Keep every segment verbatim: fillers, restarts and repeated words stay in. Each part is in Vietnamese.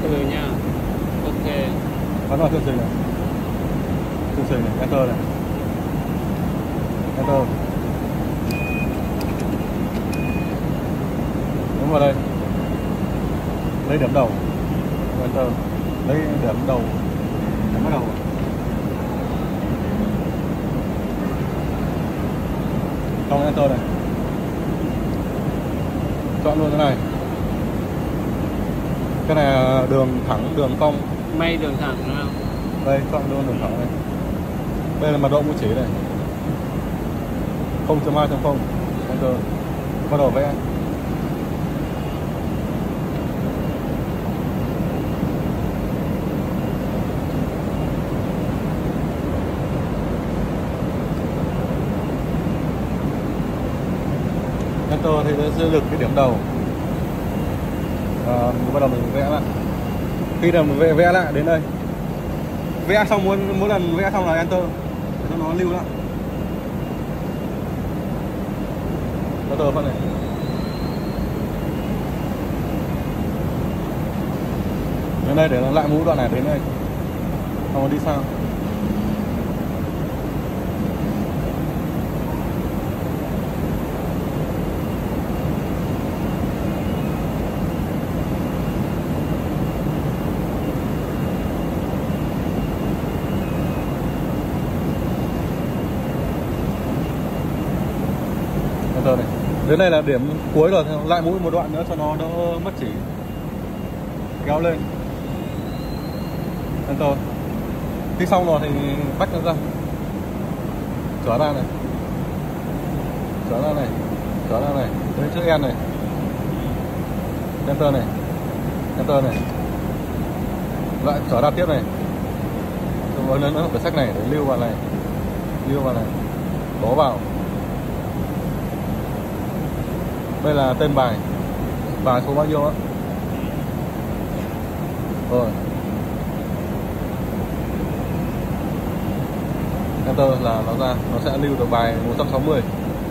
từ nha. Ok. Bắn vào thương trình này. Thương trình này, enter này. Enter. Đúng vào đây. Lấy điểm đầu. Enter. Lấy điểm đầu. Điểm bắt đầu. Xong enter này. Chọn luôn cái này. Cái này là đường thẳng, đường cong. May đường thẳng đúng không? Đây, chọn luôn đường thẳng này. Đây là mật độ mũi chỉ này. không chấm hai chấm không. Enter. Bắt đầu vẽ. Enter thì nó sẽ được cái điểm đầu. À, mình bắt đầu mình vẽ lại. Khi nào mình vẽ, vẽ lại đến đây, vẽ xong muốn mỗi lần vẽ xong là enter để cho nó lưu lại. Enter phần này. Đến đây để nó lại mũi đoạn này đến đây. Xong rồi đi sang. Enter này. Đến đây là điểm cuối rồi, lại mũi một đoạn nữa cho nó đỡ mất chỉ. Kéo lên. Enter. Khi xong rồi thì bách nó ra. Trở ra này. Trở ra này. Trở ra này. Đến chữ N này. Enter này. Enter này. Lại trở ra tiếp này. Rồi nữa nữa cái sách này để lưu vào này. Lưu vào này. Bó vào. Đây là tên bài. Bài số bao nhiêu á. Rồi. Enter là nó ra. Nó sẽ lưu được bài một trăm sáu mươi.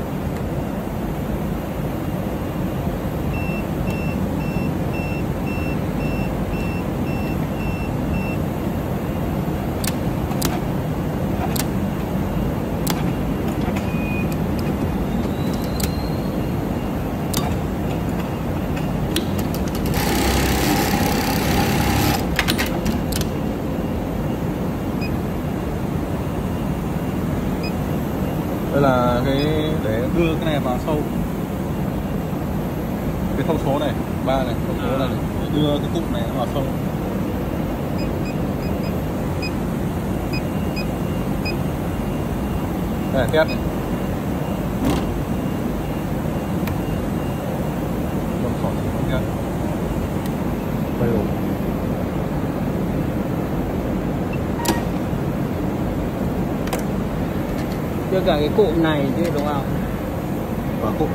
Đây là cái để đưa cái này vào sâu. Cái thông số này, ba này, thông số này, để đưa cái cụm này vào sâu. Đây, test này. Một khỏi không nha. Đây rồi. Đưa cả cái cụm này chứ đúng không? Và cụm.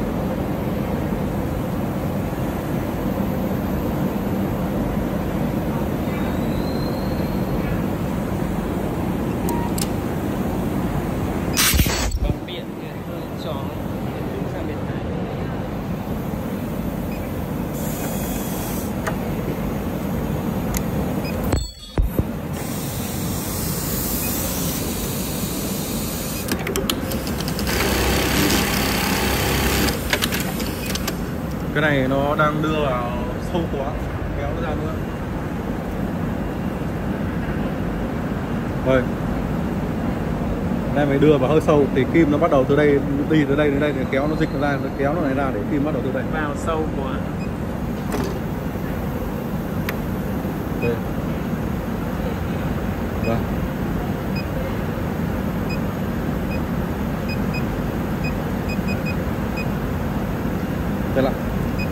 Bằng biển cho sang bên này. Cái này nó đang đưa vào sâu quá, kéo nó ra nữa. Rồi. Đây mới đưa vào hơi sâu thì kim nó bắt đầu từ đây đi từ đây đến đây để kéo nó dịch ra, kéo nó này ra để kim bắt đầu từ đây. Vào sâu quá. Đây. Rồi. Đây lại.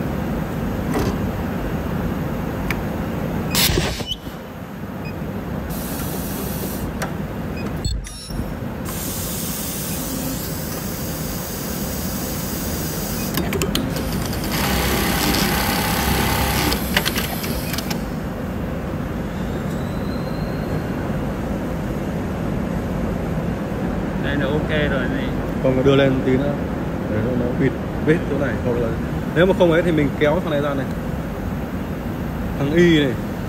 Đây là ok rồi này. Không, đưa lên tí nữa để nó bịt vết chỗ này. Hoặc là nếu mà không ấy thì mình kéo thằng này ra này, thằng Y này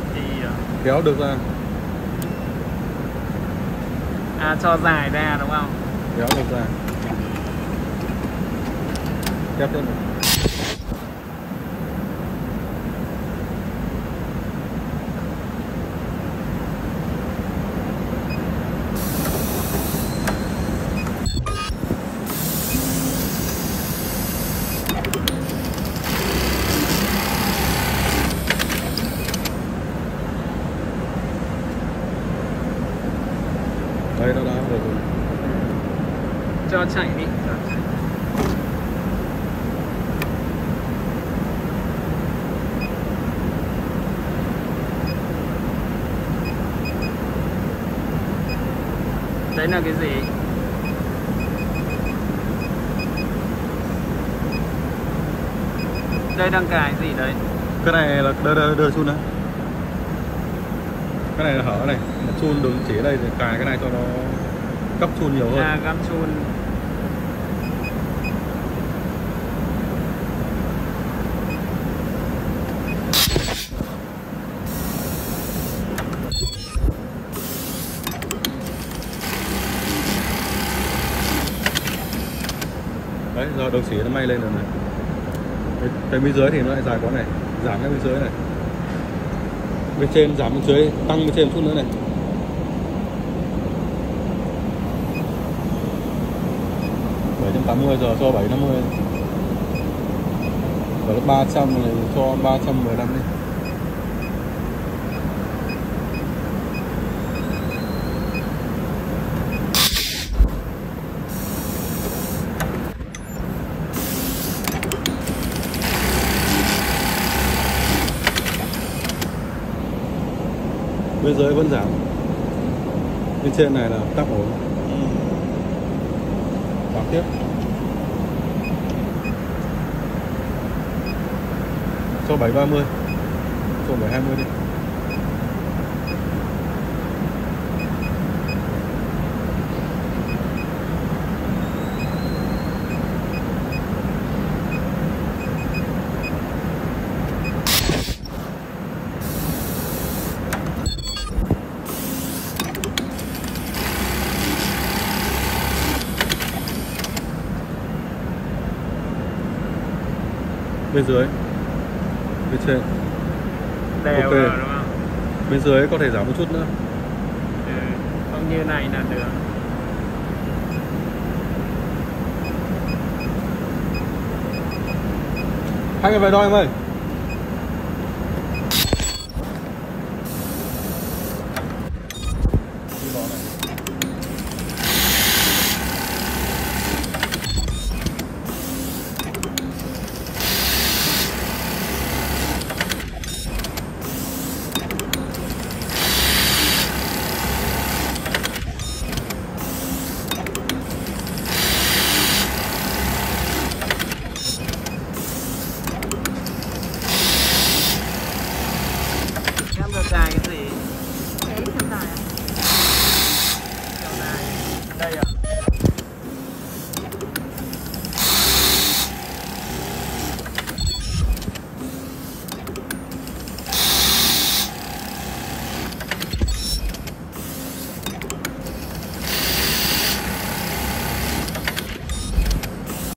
kéo được ra. À, cho dài ra đúng không? Kéo được ra. Kéo thêm. Đây nó đã được rồi. Cho chạy đi. Cho chạy. Đấy là cái gì? Đây đang cài gì đấy? Cái này là đưa đưa đưa chun đấy. Cái này là hở này, chun đường chỉ ở đây thì cài cái này cho nó cấp chun nhiều hơn. À, găm chun. Đấy, giờ đường chỉ nó may lên rồi này. Cái, cái bên dưới thì nó lại dài quá này, giảm cái bên dưới này. Bên trên giảm bên dưới, tăng bên trên một chút nữa này. bảy trăm tám mươi giờ cho bảy trăm năm mươi. Và lúc ba trăm này cho ba trăm mười lăm đi. Bên dưới vẫn giảm. Bên trên này là tắc ổn. Giảm tiếp. Cho bảy ba mươi. Cho bảy hai mươi đi. Bên dưới, bên trên Đều ok rồi đúng không? Bên dưới có thể giảm một chút nữa. Ừ, không như này là được. Hai người về đo em ơi.